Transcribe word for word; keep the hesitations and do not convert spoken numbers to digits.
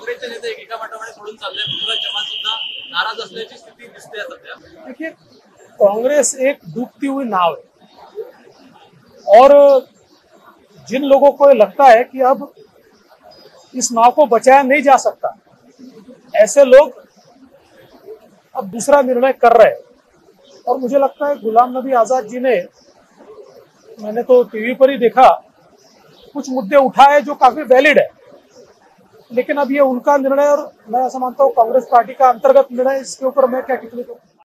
काँग्रेसचे नेते एकेका पाठोपाठ सोडून चालले, पृथ्वीराज चव्हाण सुद्धा नाराज असल्याची स्थिती दिसते सध्या। देखिए, कांग्रेस एक डूबती हुई नाव है और जिन लोगों को लगता है कि अब इस नाव को बचाया नहीं जा सकता, ऐसे लोग अब दूसरा निर्णय कर रहे हैं। और मुझे लगता है गुलाम नबी आजाद जी ने, मैंने तो टीवी पर ही देखा, कुछ मुद्दे उठाए जो काफी वैलिड है, लेकिन अब ये उनका निर्णय और मैं ऐसा मानता हूँ कांग्रेस पार्टी का अंतर्गत निर्णय, इसके ऊपर मैं क्या टिप्पणी करूं।